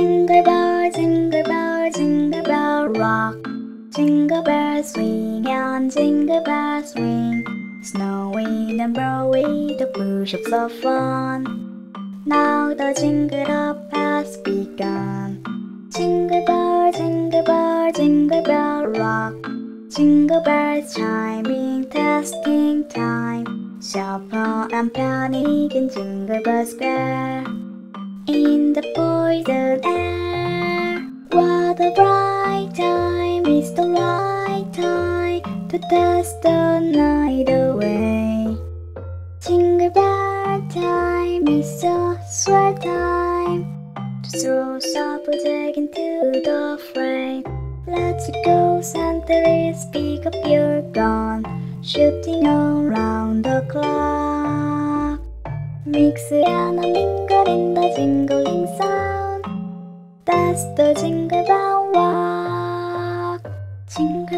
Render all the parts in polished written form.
jingle bell rock. Jingle bells swing and jingle bells swing. Snowing and blowing, the bush of so fun. Now the jingle up has begun. Jingle bell rock. Jingle bells chiming, testing time. Shuffle and panic in Jingle Bell Square. In the poison air, what a bright time! It's the right time to dance the night away. Jingle bell time is a sweet time to throw Sapplejack into the fray. Let's go, Santa, speak up, you're gone, shooting around the clock. Mix and a mingle in the jingling sound. That's the Jingle Bell Walk. Jingle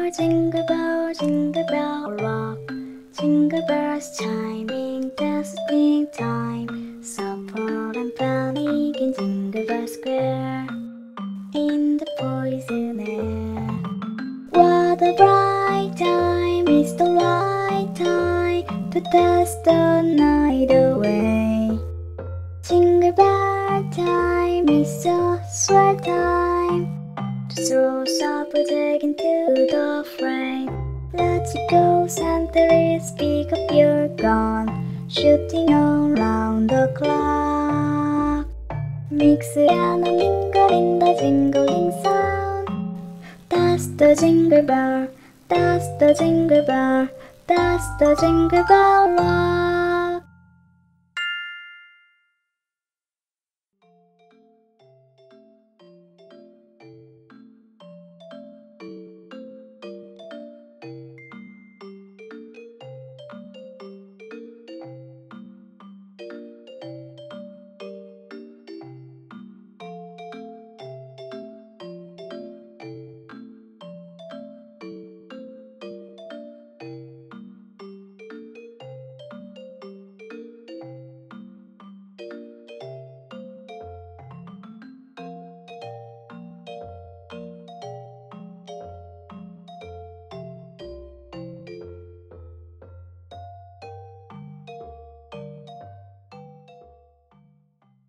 bell rock. Jingle bells chiming, testing time. Supper and panic in Jingle Bell Square. In the poison air, what a bright time! It's the right time to dance the night away. Jingle bell time is a sweet time to throw Sapplejack into the fray. Let's go, Santa, speak up, you're gone, shooting around the clock. Mix and a mingle in the jingling sound. That's the Jingle Bell, that's the Jingle Bell, that's the Jingle Bell Rock.